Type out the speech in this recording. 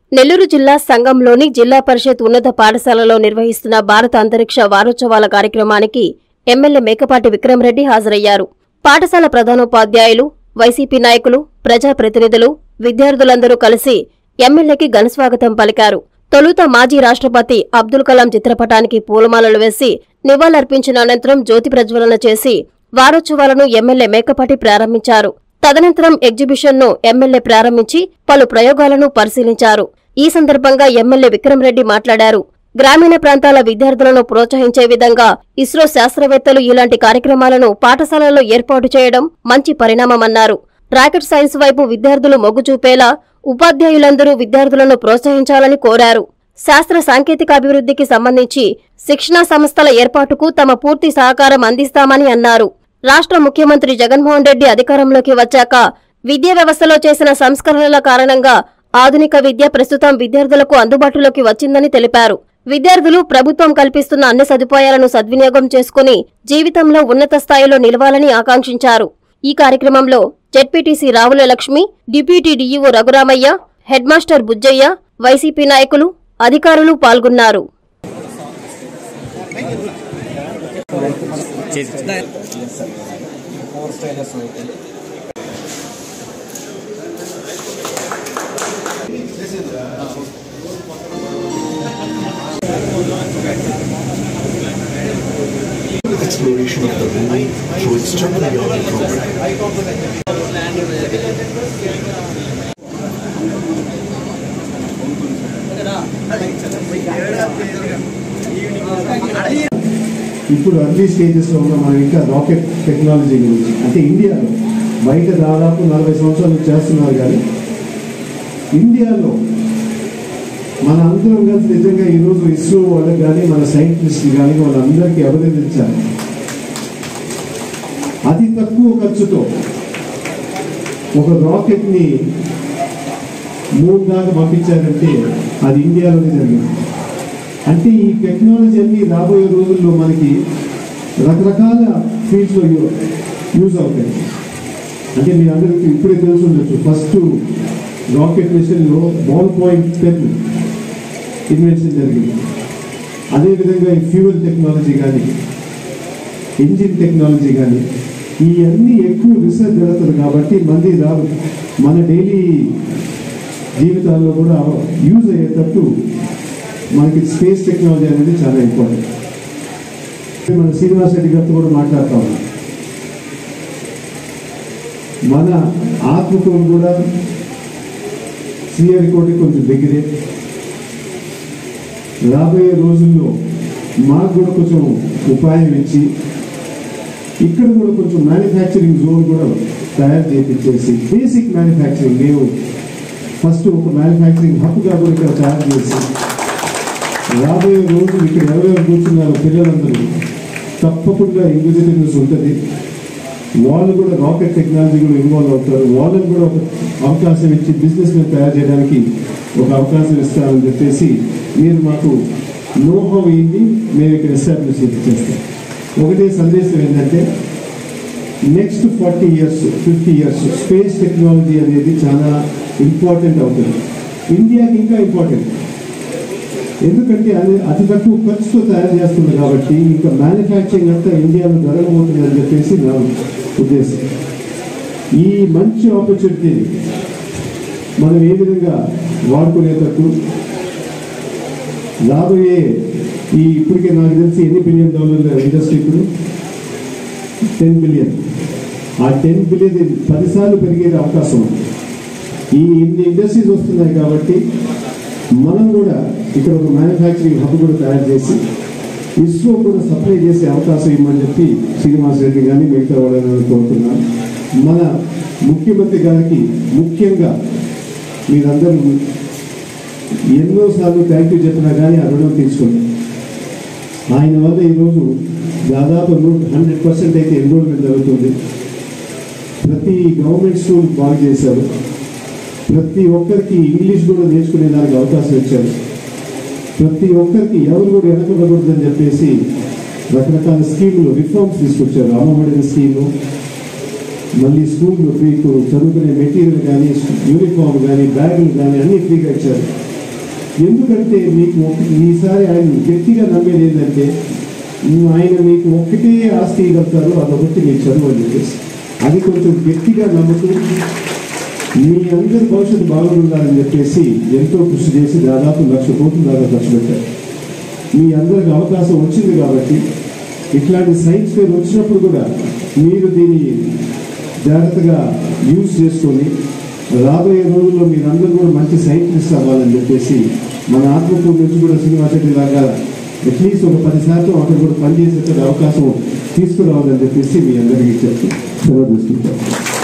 నెల్లూరు జిల్లా సంగంలోని జిల్లా పరిషత్ ఉన్నత పాఠశాలలో నిర్వహిస్తున్న భారత అంతరిక్ష వారోత్సవాల కార్యక్రమానికి ఎమ్మెల్యే మేకపాటి విక్రమరెడ్డి హాజరయ్యారు. పాఠశాల ప్రధానోపాధ్యాయులు, వైసీపీ నాయకులు, ప్రజాప్రతినిధులు, విద్యార్థులందరూ కలిసి ఎమ్మెల్యేకి ఘనస్వాగతం పలికారు. తొలుత మాజీ రాష్ట్రపతి అబ్దుల్ కలాం చిత్రపటానికి పూలమాలలు వేసి నివాళులర్పించిన అనంతరం జ్యోతి ప్రజ్వలన చేసి వారోత్సవాలను ఎమ్మెల్యే మేకపాటి ప్రారంభించారు. తదనంతరం ఎగ్జిబిషన్ను ఎమ్మెల్యే ప్రారంభించి పలు ప్రయోగాలను పరిశీలించారు. ఈ సందర్భంగా ఎమ్మెల్యే విక్రమరెడ్డి మాట్లాడారు. గ్రామీణ ప్రాంతాల విద్యార్థులను ప్రోత్సహించే విధంగా ఇస్రో శాస్త్రవేత్తలు ఇలాంటి కార్యక్రమాలను పాఠశాలల్లో ఏర్పాటు చేయడం మంచి పరిణామమన్నారు. రాకెట్ సైన్స్ వైపు విద్యార్థులు మొగ్గు చూపేలా ఉపాధ్యాయులందరూ విద్యార్థులను ప్రోత్సహించాలని కోరారు. శాస్త్ర సాంకేతిక అభివృద్ధికి సంబంధించి శిక్షణా సంస్థల ఏర్పాటుకు తమ పూర్తి సహకారం అందిస్తామని అన్నారు. రాష్ట్ర ముఖ్యమంత్రి జగన్మోహన్ రెడ్డి అధికారంలోకి వచ్చాక విద్యా వ్యవస్థలో చేసిన సంస్కరణల కారణంగా ఆధునిక విద్య ప్రస్తుతం విద్యార్థులకు అందుబాటులోకి వచ్చిందని తెలిపారు. విద్యార్థులు ప్రభుత్వం కల్పిస్తున్న అన్ని సదుపాయాలను సద్వినియోగం చేసుకుని జీవితంలో ఉన్నత స్థాయిలో నిలవాలని ఆకాంక్షించారు. ఈ కార్యక్రమంలో ZPTC Ravula Lakshmi, deputy DEO Raghuramayya, head master Bujjayya, YCP నాయకులు, అధికారులు పాల్గొన్నారు. Exploration of the moon through its Chandrayaan program. ఇప్పుడు అర్లీ స్టేజెస్లో ఉన్న మనం ఇంకా రాకెట్ టెక్నాలజీ గురించి అంటే ఇండియాలో బయట దాదాపు 40 సంవత్సరాలు చేస్తున్నారు, కానీ ఇండియాలో మన అందరం కలిసి నిజంగా ఈరోజు ఇస్రో వాళ్ళకి కానీ మన సైంటిస్టులు కానీ వాళ్ళందరికీ అభినందించాలి. అతి తక్కువ ఖర్చుతో ఒక రాకెట్ని మూన్ దాకా పంపించారంటే అది ఇండియాలోనే జరిగింది. అంటే ఈ టెక్నాలజీ అన్ని రాబోయే రోజుల్లో మనకి రకరకాల ఫీల్డ్స్లో యూజ్ అవుతాయి. అంటే మీ అందరికీ ఇప్పుడే తెలిసి ఉండొచ్చు, ఫస్ట్ రాకెట్ మిషన్లో బాల్ పాయింట్ పెన్ ఇన్వెన్షన్ జరిగింది. అదేవిధంగా ఈ ఫ్యూయల్ టెక్నాలజీ కానీ, ఇంజిన్ టెక్నాలజీ కానీ ఇవన్నీ ఎక్కువ రీసెర్చ్ జరుగుతుంది కాబట్టి మంది రాదు మన డైలీ జీవితాల్లో కూడా యూజ్ అయ్యేటట్టు మనకి స్పేస్ టెక్నాలజీ అనేది చాలా ఇంపార్టెంట్. మన శ్రీనివాస్ రెడ్డి గారితో కూడా మాట్లాడుతూ ఉన్నాం. మన ఆత్మకూరు కూడా శ్రీహరికోటి కొంచెం దగ్గరే. రాబోయే రోజుల్లో మాకు కూడా కొంచెం ఉపాయం ఇచ్చి ఇక్కడ కూడా కొంచెం మ్యానుఫ్యాక్చరింగ్ జోన్ కూడా తయారు చేయించేసి బేసిక్ మ్యానుఫ్యాక్చరింగ్ మేము ఫస్ట్ ఒక మ్యానుఫ్యాక్చరింగ్ హబ్గా కూడా ఇక్కడ తయారు చేసి రాబోయే రోజులు ఇక్కడ ఎవరెవరు కూర్చున్నారు పిల్లలందరూ తప్పకుండా ఇంగ్లీష్ ఉంటుంది. వాళ్ళు కూడా రాకెట్ టెక్నాలజీ కూడా ఇన్వాల్వ్ అవుతారు. వాళ్ళని కూడా ఒక అవకాశం ఇచ్చి బిజినెస్ ని తయారు చేయడానికి ఒక అవకాశం ఇస్తామని చెప్పేసి మీరు మాకు నోహో ఇవ్వి మేము ఇక్కడ ఎస్టాబ్లిష్ చేస్తాం. ఒకటే సందేశం ఏంటంటే next 40 years 50 years space technology అనేది చాలా ఇంపార్టెంట్ అవుతుంది. ఇండియాకి ఇంకా ఇంపార్టెంట్, ఎందుకంటే అది అతి తక్కువ ఖర్చుతో తయారు చేస్తుంది కాబట్టి ఇంకా మ్యానుఫ్యాక్చరింగ్ అంతా ఇండియాలో జరగబోతుంది అని చెప్పేసి నా ఉద్దేశం. ఈ మంచి ఆపర్చునిటీని మనం ఏ విధంగా వాడుకునేటట్టు రాబోయే ఇప్పటికే నాకు తెలిసి $ఎన్ని బిలియన్ ఇండస్ట్రీ ఇప్పుడు 10 బిలియన్. ఆ 10 బిలియన్ 10 సార్లు పెరిగే అవకాశం ఉంది. ఇన్ని ఇండస్ట్రీస్ వస్తున్నాయి కాబట్టి మనం కూడా ఇక్కడ ఒక మ్యానుఫ్యాక్చరింగ్ హబ్ కూడా తయారు చేసి ఇస్రో కూడా సప్లై చేసే అవకాశం ఇవ్వమని చెప్పి శ్రీనివాస్ రెడ్డి కానీ మిగతా వాళ్ళని కోరుతున్నాను. మన ముఖ్యమంత్రి గారికి ముఖ్యంగా మీరందరూ ఎన్నోసార్లు థ్యాంక్ యూ చెప్పినా కానీ ఆ రుణం తీసుకోండి. ఆయన వల్ల ఈరోజు దాదాపు 100% అయితే ఎన్రోల్మెంట్ జరుగుతుంది. ప్రతి గవర్నమెంట్ స్కూల్ బాగు చేశారు. ప్రతి ఒక్కరికి ఇంగ్లీష్ కూడా నేర్చుకునే దానికి అవకాశం ఇచ్చారు. ప్రతి ఒక్కరికి ఎవరు కూడా వెనకబడకూడదని చెప్పేసి రకరకాల స్కీములు రిఫార్మ్స్ తీసుకొచ్చారు. అమ్మఒడి స్కీము, మళ్ళీ స్కూల్లో మీకు చదువుకునే మెటీరియల్ కానీ, యూనిఫామ్ కానీ, బ్యాగులు కానీ అన్నీ ఫ్రీగా ఇచ్చారు. ఎందుకంటే మీకు ఈసారి ఆయన గట్టిగా నమ్మేది ఏంటంటే ఆయన మీకు ఒక్కటే ఆస్తి ఇవ్వగలుగుతారు, అదొకటి మీ చదువు అని చెప్పేసి అది కొంచెం గట్టిగా నమ్ముతూ మీ అందరి భవిష్యత్తు బాగుండాలని చెప్పేసి ఎంతో కృషి చేసి దాదాపు 1,00,000 కోట్ల దాకా ఖర్చు పెట్టారు. మీ అందరికి అవకాశం వచ్చింది కాబట్టి ఇట్లాంటి సైన్స్ ఫేర్ వచ్చినప్పుడు కూడా మీరు దీన్ని జాగ్రత్తగా యూజ్ చేసుకొని రాబోయే రోజుల్లో మీరందరూ కూడా మంచి సైంటిస్ట్ అవ్వాలని చెప్పేసి మన ఆత్మకూరు నుంచి కూడా సినిమా చెట్టు లాగా అట్లీస్ట్ ఒక 10% అక్కడ కూడా పనిచేసే అవకాశం తీసుకురావాలని చెప్పేసి మీ అందరికీ చెప్తూ సెలవు తీసుకుంటాం.